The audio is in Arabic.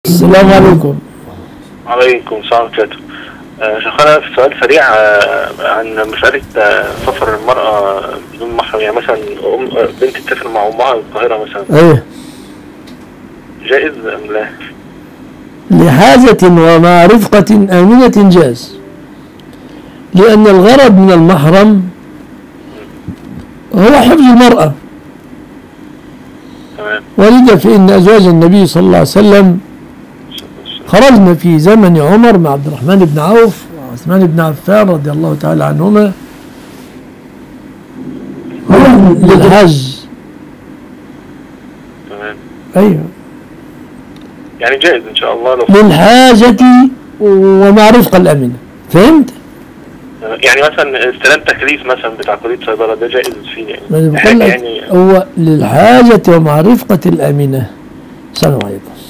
السلام عليكم. عليكم السلام عليكم. شيخنا في سؤال سريع عن مسألة سفر المرأة بدون محرم، يعني مثلا بنت تسافر مع أمها القاهرة مثلا. ايه، جائز أم لا؟ لحاجة ومع رفقة آمنة جاز، لأن الغرض من المحرم هو حفظ المرأة. تمام. ولذا فإن أزواج النبي صلى الله عليه وسلم خرجنا في زمن عمر مع عبد الرحمن بن عوف وعثمان بن عفان رضي الله تعالى عنهما للحج. تمام. أيوه، يعني جائز إن شاء الله لو للحاجة ومع رفقة الأمنة. فهمت؟ يعني مثلا استلام تكليف مثلا بتاع كلية صيدلة ده جائز فيه ما يعني. بقول لك هو للحاجة ومع رفقة الأمنة. السلام عليكم.